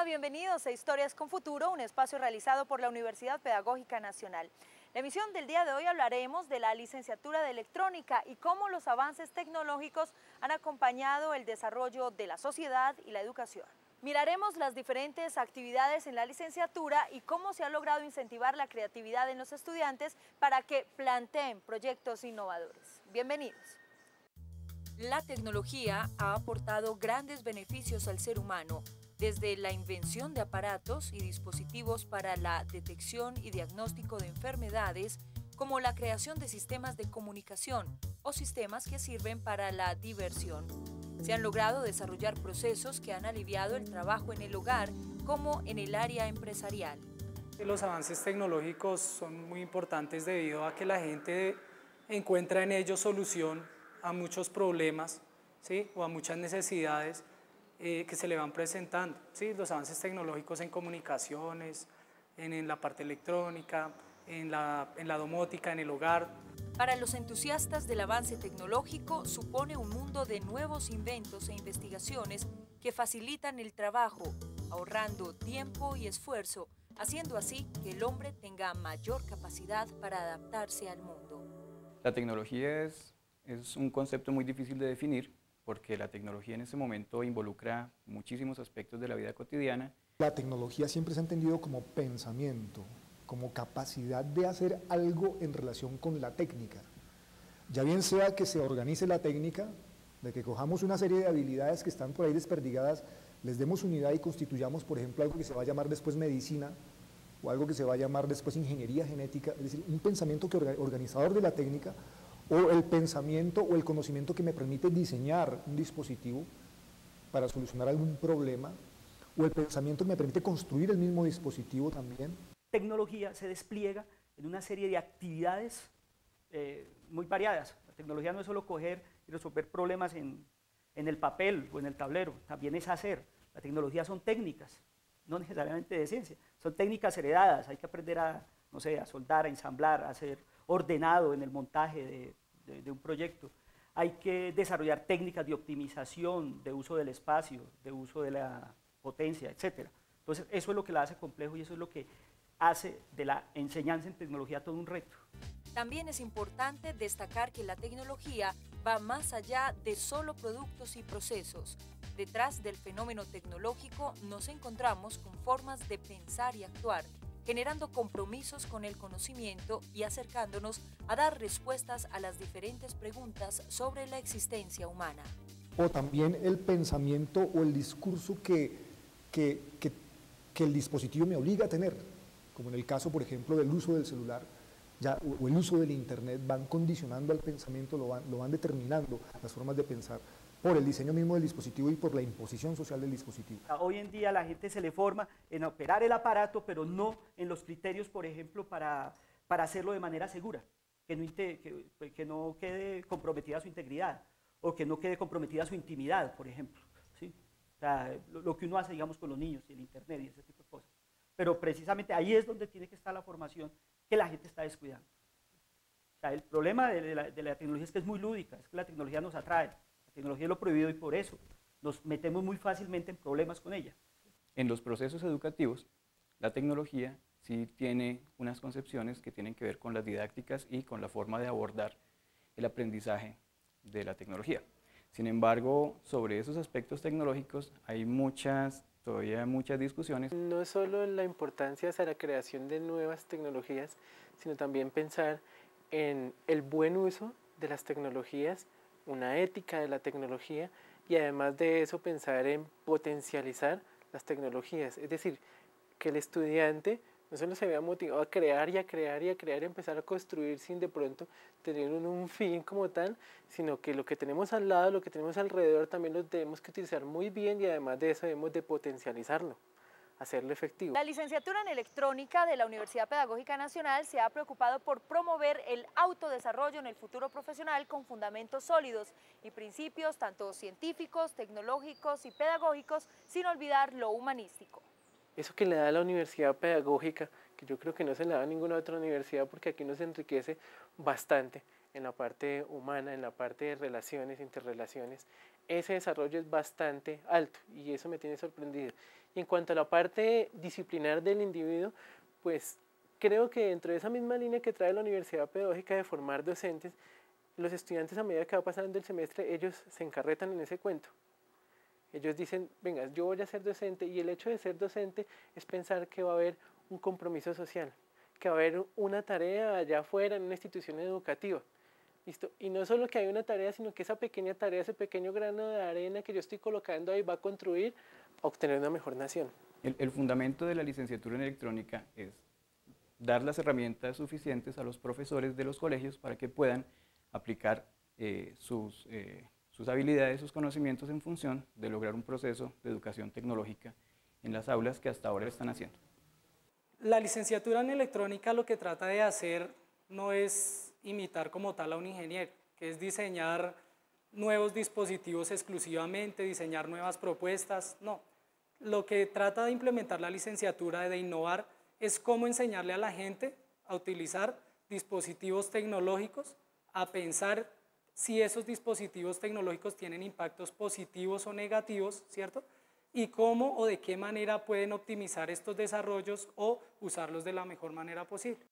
Hola, bienvenidos a Historias con Futuro, un espacio realizado por la Universidad Pedagógica Nacional. La emisión del día de hoy hablaremos de la licenciatura de electrónica y cómo los avances tecnológicos han acompañado el desarrollo de la sociedad y la educación. Miraremos las diferentes actividades en la licenciatura y cómo se ha logrado incentivar la creatividad en los estudiantes para que planteen proyectos innovadores. Bienvenidos. La tecnología ha aportado grandes beneficios al ser humano, desde la invención de aparatos y dispositivos para la detección y diagnóstico de enfermedades, como la creación de sistemas de comunicación o sistemas que sirven para la diversión. Se han logrado desarrollar procesos que han aliviado el trabajo en el hogar, como en el área empresarial. Los avances tecnológicos son muy importantes debido a que la gente encuentra en ellos solución a muchos problemas, ¿sí? O a muchas necesidades que se le van presentando, ¿sí? Los avances tecnológicos en comunicaciones, en la parte electrónica, en la domótica, en el hogar. Para los entusiastas del avance tecnológico, supone un mundo de nuevos inventos e investigaciones que facilitan el trabajo, ahorrando tiempo y esfuerzo, haciendo así que el hombre tenga mayor capacidad para adaptarse al mundo. La tecnología es un concepto muy difícil de definir porque la tecnología en este momento involucra muchísimos aspectos de la vida cotidiana. La tecnología siempre se ha entendido como pensamiento, como capacidad de hacer algo en relación con la técnica. Ya bien sea que se organice la técnica, de que cojamos una serie de habilidades que están por ahí desperdigadas, les demos unidad y constituyamos, por ejemplo, algo que se va a llamar después medicina, o algo que se va a llamar después ingeniería genética, es decir, un pensamiento organizador de la técnica, o el pensamiento o el conocimiento que me permite diseñar un dispositivo para solucionar algún problema, o el pensamiento que me permite construir el mismo dispositivo también. Tecnología se despliega en una serie de actividades muy variadas. La tecnología no es solo coger y resolver problemas en el papel o en el tablero, también es hacer. La tecnología son técnicas, no necesariamente de ciencia, son técnicas heredadas. Hay que aprender a, no sé, a soldar, a ensamblar, a ser ordenado en el montaje de un proyecto. Hay que desarrollar técnicas de optimización, de uso del espacio, de uso de la potencia, etc. Entonces, eso es lo que la hace complejo y eso es lo que hace de la enseñanza en tecnología todo un reto. También es importante destacar que la tecnología va más allá de solo productos y procesos. Detrás del fenómeno tecnológico nos encontramos con formas de pensar y actuar, generando compromisos con el conocimiento y acercándonos a dar respuestas a las diferentes preguntas sobre la existencia humana. O también el pensamiento o el discurso que el dispositivo me obliga a tener, como en el caso, por ejemplo, del uso del celular o el uso del internet, van condicionando al pensamiento, lo van determinando las formas de pensar por el diseño mismo del dispositivo y por la imposición social del dispositivo. Hoy en día la gente se le forma en operar el aparato, pero no en los criterios, por ejemplo, para hacerlo de manera segura, que no quede comprometida su integridad o que no quede comprometida su intimidad, por ejemplo. ¿Sí? O sea, lo que uno hace, digamos, con los niños y el internet y ese tipo de cosas. Pero precisamente ahí es donde tiene que estar la formación que la gente está descuidando. O sea, el problema de la tecnología es que es muy lúdica, es que la tecnología nos atrae, la tecnología es lo prohibido y por eso nos metemos muy fácilmente en problemas con ella. En los procesos educativos, la tecnología sí tiene unas concepciones que tienen que ver con las didácticas y con la forma de abordar el aprendizaje de la tecnología. Sin embargo, sobre esos aspectos tecnológicos hay todavía muchas discusiones. No solo la importancia hacia la creación de nuevas tecnologías, sino también pensar en el buen uso de las tecnologías, una ética de la tecnología y además de eso pensar en potencializar las tecnologías. Es decir, que el estudiante no solo se vea motivado a crear y a crear y a crear y empezar a construir sin de pronto tener un fin como tal, sino que lo que tenemos al lado, lo que tenemos alrededor también lo tenemos que utilizar muy bien y además de eso debemos de potencializarlo, hacerlo efectivo. La licenciatura en electrónica de la Universidad Pedagógica Nacional se ha preocupado por promover el autodesarrollo en el futuro profesional con fundamentos sólidos y principios tanto científicos, tecnológicos y pedagógicos, sin olvidar lo humanístico. Eso que le da la universidad pedagógica, que yo creo que no se le da a ninguna otra universidad porque aquí nos enriquece bastante en la parte humana, en la parte de relaciones, interrelaciones, ese desarrollo es bastante alto y eso me tiene sorprendido. Y en cuanto a la parte disciplinar del individuo, pues creo que dentro de esa misma línea que trae la Universidad Pedagógica de formar docentes, los estudiantes a medida que va pasando el semestre, ellos se encarretan en ese cuento. Ellos dicen, venga, yo voy a ser docente, y el hecho de ser docente es pensar que va a haber un compromiso social, que va a haber una tarea allá afuera en una institución educativa. ¿Listo? Y no solo que hay una tarea, sino que esa pequeña tarea, ese pequeño grano de arena que yo estoy colocando ahí va a contribuir a obtener una mejor nación. El fundamento de la licenciatura en electrónica es dar las herramientas suficientes a los profesores de los colegios para que puedan aplicar sus habilidades, sus conocimientos en función de lograr un proceso de educación tecnológica en las aulas que hasta ahora están haciendo. La licenciatura en electrónica lo que trata de hacer no es imitar como tal a un ingeniero, que es diseñar nuevos dispositivos exclusivamente, diseñar nuevas propuestas, no. Lo que trata de implementar la licenciatura, de innovar, es cómo enseñarle a la gente a utilizar dispositivos tecnológicos, a pensar si esos dispositivos tecnológicos tienen impactos positivos o negativos, ¿cierto? Y cómo o de qué manera pueden optimizar estos desarrollos o usarlos de la mejor manera posible.